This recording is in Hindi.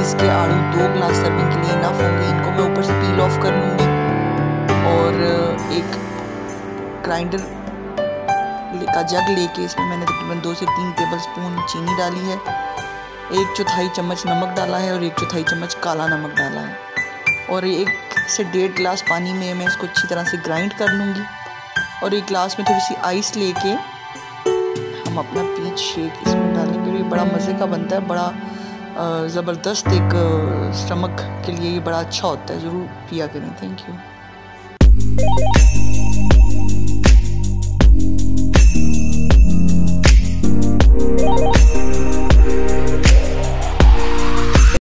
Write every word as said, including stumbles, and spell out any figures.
के आड़ू दो ग्लास सर्विंग के लिए इनफ होंगे। इनको मैं ऊपर से पील ऑफ कर लूँगी। और एक ग्राइंडर का जग लेके इसमें मैंने तकरीबन दो से तीन टेबल स्पून चीनी डाली है, एक चौथाई चम्मच नमक डाला है और एक चौथाई चम्मच काला नमक डाला है। और एक से डेढ़ गिलास पानी में मैं इसको अच्छी तरह से ग्राइंड कर लूँगी। और एक गिलास में थोड़ी सी आइस लेके हम अपना पीच शेक इसमें डालेंगे। ये बड़ा मज़े का बनता है, बड़ा ज़बरदस्त एक स्टमक के लिए ये बड़ा अच्छा होता है, ज़रूर पिया करें। Thank you.